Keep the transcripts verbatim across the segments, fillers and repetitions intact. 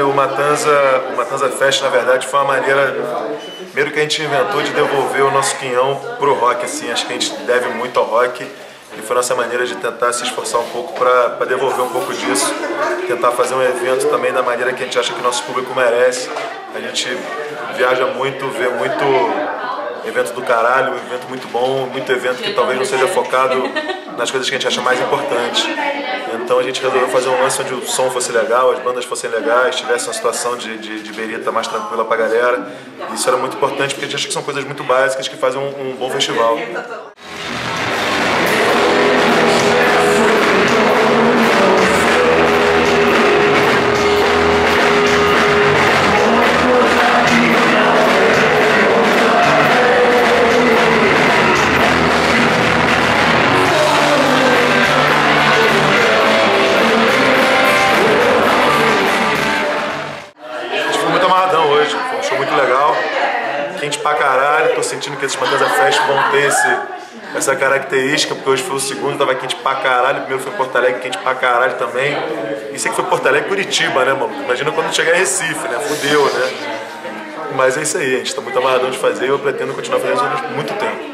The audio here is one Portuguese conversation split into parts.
Olha, o Matanza, o Matanza Fest, na verdade, foi uma maneira, primeiro que a gente inventou de devolver o nosso quinhão pro rock, assim, acho que a gente deve muito ao rock e foi a nossa maneira de tentar se esforçar um pouco para devolver um pouco disso, tentar fazer um evento também da maneira que a gente acha que o nosso público merece. A gente viaja muito, vê muito evento do caralho, um evento muito bom, muito evento que talvez não seja focado nas coisas que a gente acha mais importantes. Então a gente resolveu fazer um lance onde o som fosse legal, as bandas fossem legais, tivesse uma situação de, de, de berita mais tranquila pra galera. E isso era muito importante porque a gente acha que são coisas muito básicas que fazem um, um bom festival. Quente pra caralho, tô sentindo que esses Matanza Fest vão ter esse, essa característica, porque hoje foi o segundo, tava quente pra caralho, o primeiro foi Porto Alegre, quente pra caralho também. Isso aqui foi Porto Alegre e Curitiba, né, mano? Imagina quando chegar em Recife, né? Fudeu, né? Mas é isso aí, a gente tá muito amarradão de fazer e eu pretendo continuar fazendo isso por muito tempo.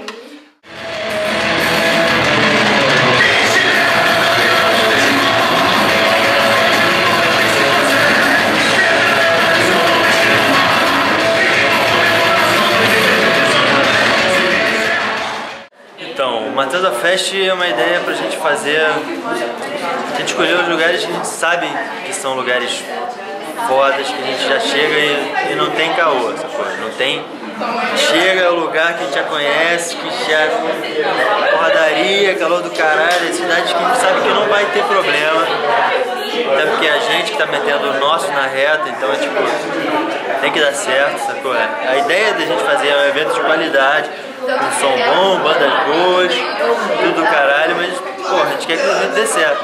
O Matanza Fest é uma ideia pra gente fazer, a gente escolheu os lugares que a gente sabe que são lugares fodas, que a gente já chega e, e não tem caô, sacou? Não tem, chega ao lugar que a gente já conhece, que já porradaria, calor do caralho, é cidades que a gente sabe que não vai ter problema, até porque é a gente que tá metendo o nosso na reta, então é tipo, tem que dar certo, sacou? A ideia da gente fazer é um evento de qualidade, com som bom, bandas boas, tudo do caralho, mas porra, a gente quer que o evento dê certo.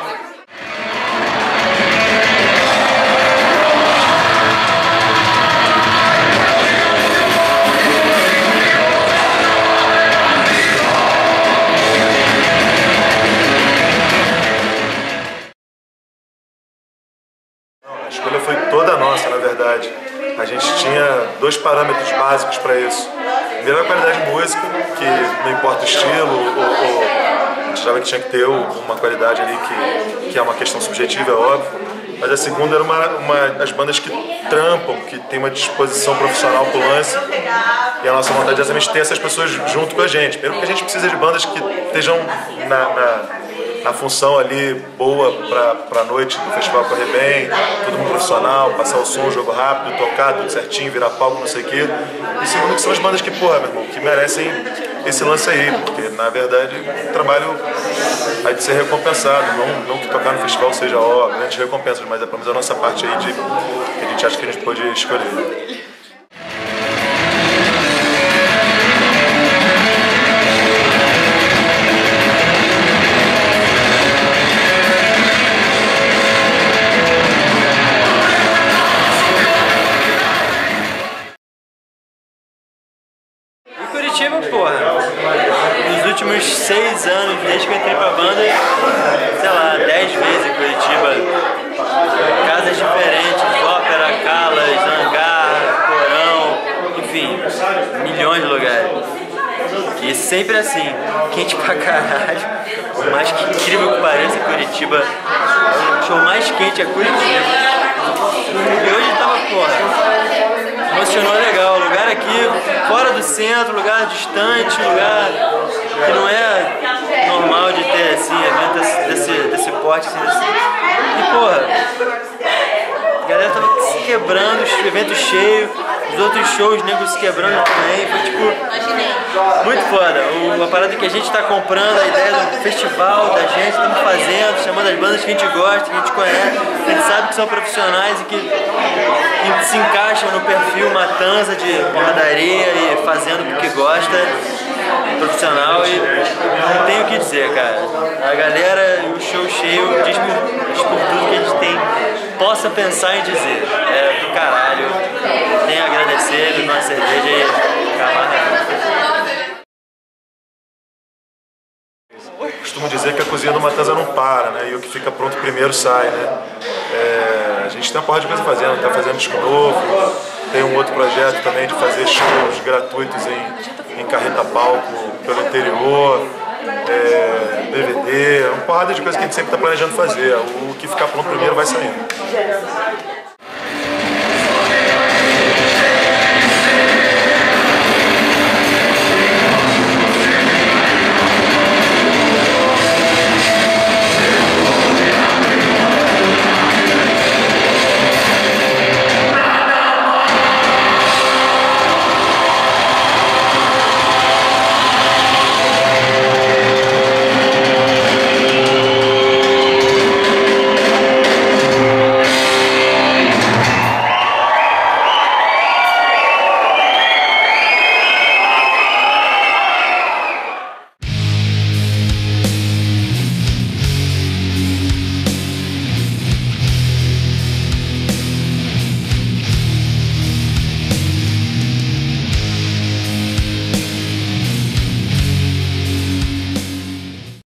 A escolha foi toda nossa, na verdade. A gente tinha dois parâmetros básicos para isso. Primeiro, a qualidade de música, que não importa o estilo, ou, ou, a gente achava que tinha que ter uma qualidade ali que, que é uma questão subjetiva, é óbvio. Mas a segunda era uma, uma, as bandas que trampam, que tem uma disposição profissional pro lance. E a nossa vontade é exatamente ter essas pessoas junto com a gente. Primeiro porque a gente precisa de bandas que estejam na, na, na função ali boa pra, pra noite do festival correr bem, todo mundo profissional, passar o som, jogo rápido, tocar tudo certinho, virar palco, não sei o quê. E segundo que são as bandas que, porra, meu irmão, que merecem esse lance aí, porque na verdade o trabalho há de ser recompensado, não, não que tocar no festival seja ó, grandes recompensas, mas é pelo menos a nossa parte aí de que a gente acha que a gente pode escolher. Curitiba, porra, nos últimos seis anos, desde que eu entrei pra banda, sei lá, dez vezes em Curitiba, casas diferentes, ópera, calas, hangar, porão, enfim, milhões de lugares. E sempre assim, quente pra caralho, por mais que incrível que pareça, Curitiba, o show mais quente é Curitiba. E hoje tava, porra, emocionou legal, lugar aqui fora do centro, lugar distante, lugar que não é normal de ter assim, evento desse, desse porte assim, desse... E porra, a galera tava se quebrando, evento cheio, os outros shows, negros se quebrando também, foi tipo muito foda. O, a parada que a gente tá comprando, a ideia do festival, da gente, estamos fazendo, chamando as bandas que a gente gosta, que a gente conhece, a gente sabe que são profissionais e que, que se encaixam no perfil Matanza de porradaria e fazendo porque gosta, profissional, e não tenho o que dizer, cara. A galera e o show cheio diz por, diz por tudo que a gente tem, possa pensar em dizer. É do caralho, tem a agradecer, beber uma cerveja e camarada. Costumo dizer que a cozinha do Matanza não para, né? E o que fica pronto primeiro sai, né? É... a gente tem uma porra de coisa fazendo, tá fazendo disco novo, tem um outro projeto também de fazer shows gratuitos em, em carreta palco pelo interior, é, D V D, uma porrada de coisa que a gente sempre está planejando fazer. O que ficar pronto primeiro vai saindo.